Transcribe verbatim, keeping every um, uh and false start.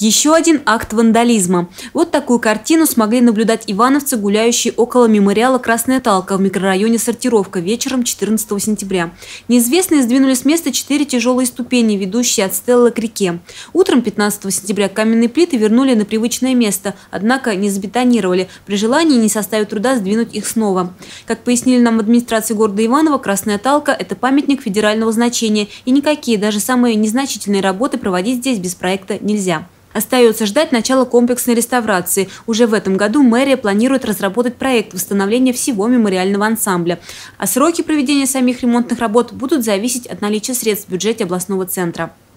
Еще один акт вандализма. Вот такую картину смогли наблюдать ивановцы, гуляющие около мемориала «Красная Талка» в микрорайоне Сортировка вечером четырнадцатого сентября. Неизвестные сдвинули с места четыре тяжелые ступени, ведущие от стеллы к реке. Утром пятнадцатого сентября каменные плиты вернули на привычное место, однако не забетонировали. При желании не составит труда сдвинуть их снова. Как пояснили нам в администрации города Иваново, «Красная Талка» – это памятник федерального значения, и никакие, даже самые незначительные работы проводить здесь без проекта нельзя. Остается ждать начала комплексной реставрации. Уже в этом году мэрия планирует разработать проект восстановления всего мемориального ансамбля. А сроки проведения самих ремонтных работ будут зависеть от наличия средств в бюджете областного центра.